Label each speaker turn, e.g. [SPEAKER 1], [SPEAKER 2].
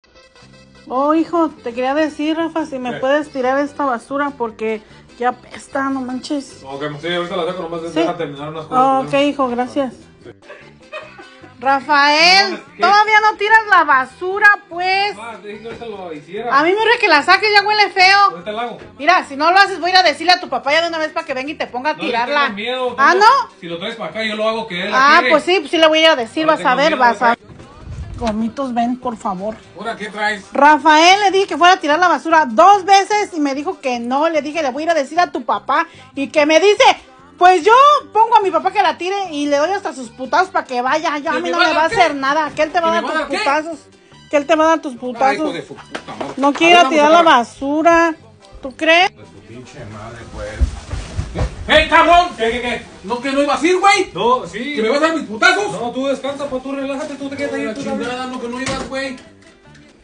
[SPEAKER 1] Oh, hijo, te quería decir, Rafa, si me puedes tirar esta basura porque ya apesta, no manches.
[SPEAKER 2] Ok, sí, ahorita la saco, nomás
[SPEAKER 1] ¿Sí?
[SPEAKER 2] deja terminar unas cosas.
[SPEAKER 1] Oh, ok, hijo, gracias. Sí. Rafael, todavía no tiras la basura, pues.
[SPEAKER 2] Te dije que ahorita lo hiciera.
[SPEAKER 1] A mí me urge que la saques, ya huele feo.
[SPEAKER 2] Ahorita la hago.
[SPEAKER 1] Mira, si no lo haces, voy a ir a decirle a tu papá ya de una vez para que venga y te ponga a tirarla.
[SPEAKER 2] No miedo,
[SPEAKER 1] ¿Ah, no?
[SPEAKER 2] Si lo traes para acá, yo lo hago que él la tire.
[SPEAKER 1] Pues sí, pues sí le voy a ir a decir,
[SPEAKER 2] No
[SPEAKER 1] vas a ver,
[SPEAKER 2] miedo,
[SPEAKER 1] vas a ver. Gomitos, ven, por favor.
[SPEAKER 2] Ahora, ¿qué traes?
[SPEAKER 1] Rafael le dije que fuera a tirar la basura 2 veces y me dijo que no. Le dije, le voy a ir a decir a tu papá y que me dice, pues yo pongo a mi papá que la tire y le doy hasta sus putazos para que vaya. Ya a mí no me va a hacer nada. Que él te va a dar tus putazos. Que él te va a dar tus putazos. No quiero tirar la basura. ¿Tú crees?
[SPEAKER 2] De tu pinche madre, pues. ¡Hey, cabrón! ¿Qué? ¿No que no ibas a ir, güey?
[SPEAKER 3] No, sí.
[SPEAKER 2] ¿Que me vas a dar mis putazos?
[SPEAKER 3] No, tú descansa, pues tú relájate, tú te quedas ahí.
[SPEAKER 2] La chingada, no que no ibas, güey.